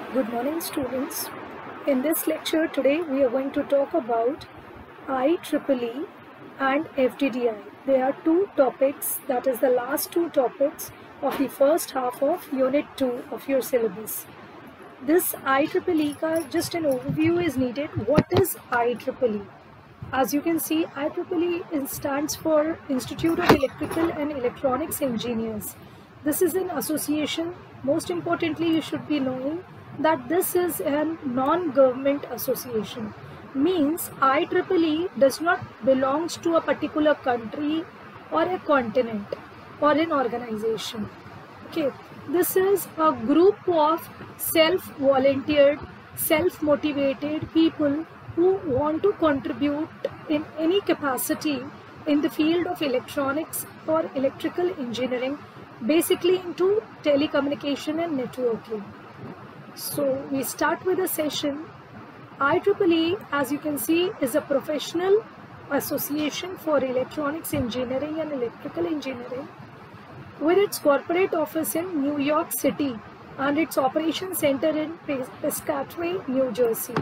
Good morning, students. In this lecture today, we are going to talk about IEEE and FDDI. They are two topics, that is the last two topics of the first half of Unit 2 of your syllabus. This IEEE ka just an overview is needed. What is IEEE? As you can see, IEEE stands for Institute of Electrical and Electronics Engineers. This is an association. Most importantly, you should be knowing that this is a non-government association. Means IEEE does not belongs to a particular country or a continent or an organization. Okay, this is a group of self-volunteered, self-motivated people who want to contribute in any capacity in the field of electronics or electrical engineering, basically into telecommunication and networking. So we start with a session. IEEE, as you can see, is a professional association for electronics engineering and electrical engineering with its corporate office in New York City and its operation center in Piscataway, New Jersey.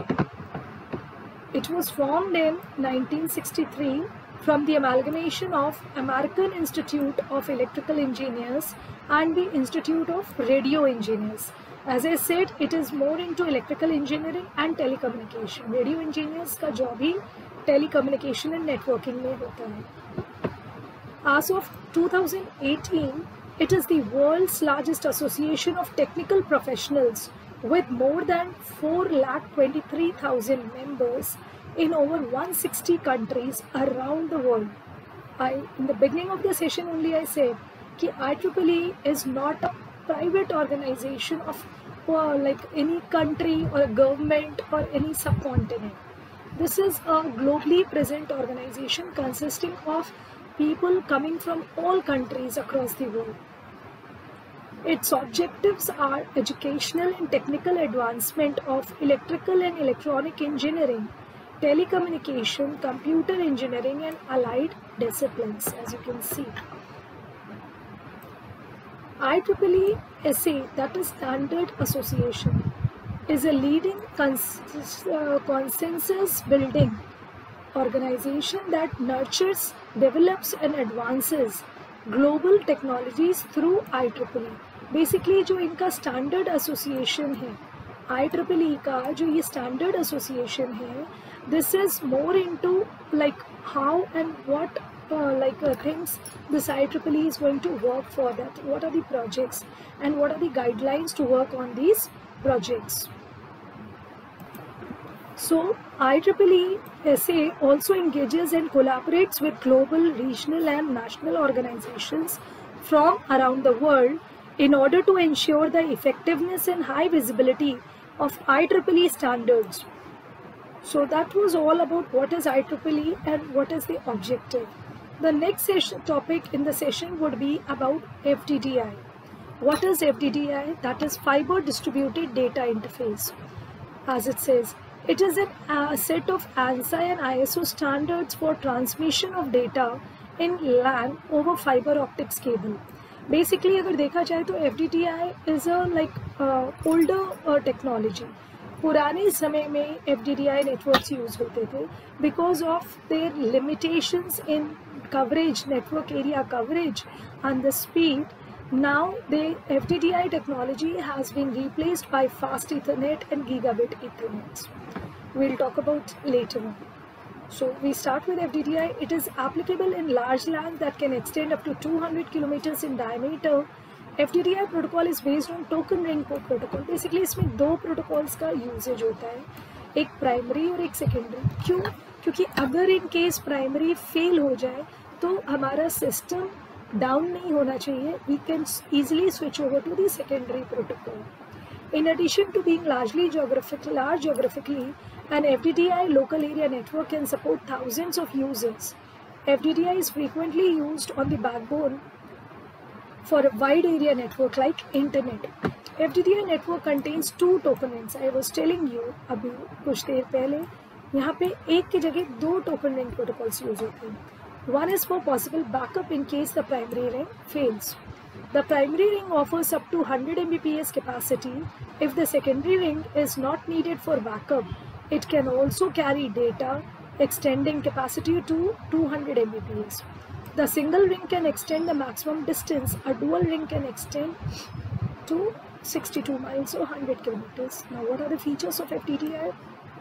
It was formed in 1963 from the amalgamation of American Institute of Electrical Engineers and the Institute of Radio Engineers. As I said, it is more into electrical engineering and telecommunication. Radio engineers का job he telecommunication and networking में होता है. As of 2018, it is the world's largest association of technical professionals with more than 4,23,000 members in over 160 countries around the world. In the beginning of the session only I said that IEEE is not a private organization of like any country or a government or any subcontinent. This is a globally present organization consisting of people coming from all countries across the world. Its objectives are educational and technical advancement of electrical and electronic engineering, telecommunication, computer engineering and allied disciplines, as you can see. IEEE SA, that is Standard Association, is a leading consensus building organization that nurtures, develops and advances global technologies through IEEE. Basically जो इनका standard association है, IEEE का जो ये standard association है, this is more into like how and what things this IEEE is going to work for that. What are the projects and what are the guidelines to work on these projects? So IEEE SA also engages and collaborates with global, regional and national organizations from around the world in order to ensure the effectiveness and high visibility of IEEE standards. So that was all about what is IEEE and what is the objective. The next topic in the session would be about FDDI. What is FDDI? That is Fiber Distributed Data Interface. As it says, it is a set of ANSI and ISO standards for transmission of data in LAN over fiber optics cable. Basically, अगर देखा जाए तो FDDI is a older technology. पुराने समय में FDDI networks use होते थे because of their limitations in coverage, network area coverage and the speed. Now the FDDI technology has been replaced by fast Ethernet and gigabit Ethernet. We'll talk about later on. So we start with FDDI. It is applicable in large LAN that can extend up to 200 kilometers in diameter. FDDI protocol is based on token ring protocol. Basically इसमें दो protocols का usage होता है, एक primary और एक secondary. क्यों? क्योंकि अगर in case primary fail हो जाए तो हमारा system down नहीं होना चाहिए. We can easily switch over to the secondary protocol. In addition to being large geographically, an FDDI local area network can support thousands of users. FDDI is frequently used on the backbone for a wide area network like internet. FDDI network contains two token rings. I was telling you अभी कुछ देर पहले यहाँ पे एक की जगह दो token ring protocols use होते हैं. One is for possible backup in case the primary ring fails. The primary ring offers up to 100 Mbps capacity. If the secondary ring is not needed for backup, it can also carry data, extending capacity to 200 Mbps. The single ring can extend the maximum distance. A dual ring can extend to 62 miles or 100 kilometers. Now, what are the features of FDDI?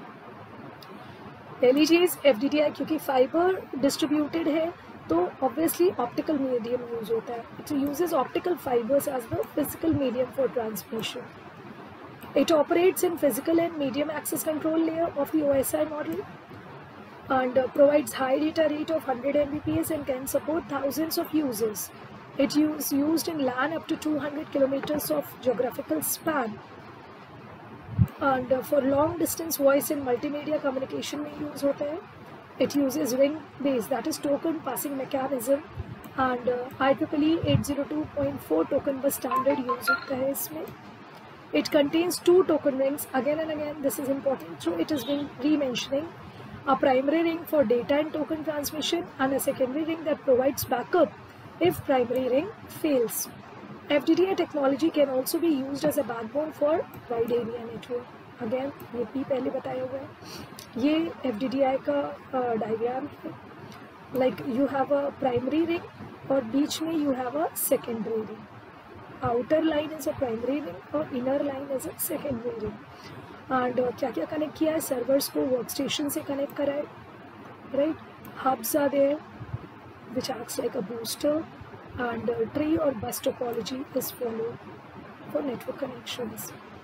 LEG's FDDI क्योंकि fibre distributed है तो obviously optical medium use होता है. It uses optical fibres as the physical medium for transmission. It operates in physical and medium access control layer of the OSI model and provides high data rate of 100 Mbps and can support thousands of users. It is used in LAN up to 200 kilometers of geographical span and for long distance voice and multimedia communication में use होता है. It uses ring based, that is token passing mechanism, and IEEE 802.4 token bus standard use होता है इसमें. It contains 2 token rings. Again and again, this is important, so it is being re-mentioning. A primary ring for data and token transmission and a secondary ring that provides backup if primary ring fails. FDDI technology can also be used as a backbone for wide area network. Again, ये भी पहले बताया हुआ है. ये FDDI का diagram है. Like you have a primary ring और बीच में you have a secondary ring. Outer line is a primary ring और inner line is a secondary ring. And क्या क्या कनेक्ट किया है? सर्वर्स को वर्कस्टेशन से कनेक्ट करा है, right? Hubs are there which acts like a booster, and tree or bus topology is followed for network connections.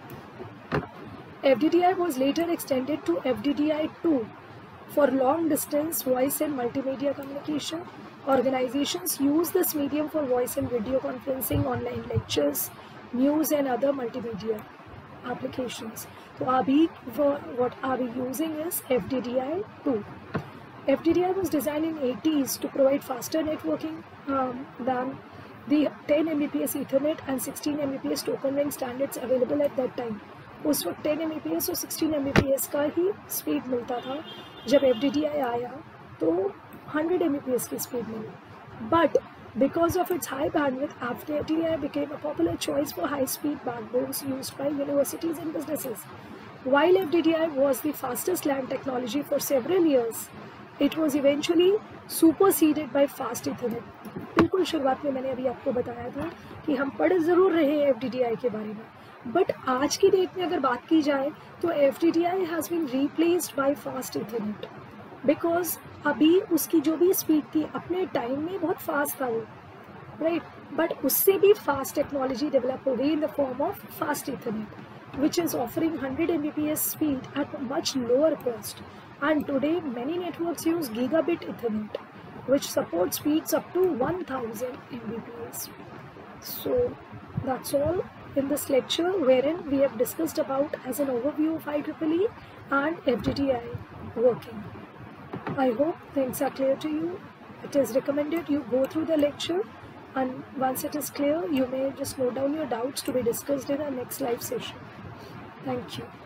FDDI was later extended to FDDI2 for long distance voice and multimedia communication. Organizations use this medium for voice and video conferencing, online lectures, news and other multimedia applications. So what are we using is FDDI2. FDDI was designed in 80s to provide faster networking than the 10 Mbps Ethernet and 16 Mbps token ring standards available at that time. उस वक्त 10 Mbps और 16 Mbps का ही speed मिलता था. जब FDDI आया तो 100 Mbps की स्पीड मिली. But because of its high bandwidth, FDDI became a popular choice for high-speed backbones used by universities and businesses. While FDDI was the fastest LAN technology for several years, it was eventually superseded by fast Ethernet. बिल्कुल शुरुआत में मैंने अभी आपको बताया था कि हम पढ़ ज़रूर रहे हैं FDDI के बारे में, बट आज की डेट में अगर बात की जाए तो FDDI has been replaced by fast Ethernet. Because अभी उसकी जो भी स्पीड थी अपने टाइम में बहुत फास्ट था वो, राइट, बट उससे भी फास्ट टेक्नोलॉजी डेवलप हो गई in the form of fast Ethernet, which is offering 100 Mbps speed at a much lower cost. And today many networks use gigabit Ethernet, which supports speeds up to 1000 Mbps. So that's all in this lecture, wherein we have discussed about as an overview of IEEE and FDDI working. I hope things are clear to you. It is recommended you go through the lecture, and once it is clear, you may just note down your doubts to be discussed in our next live session. Thank you.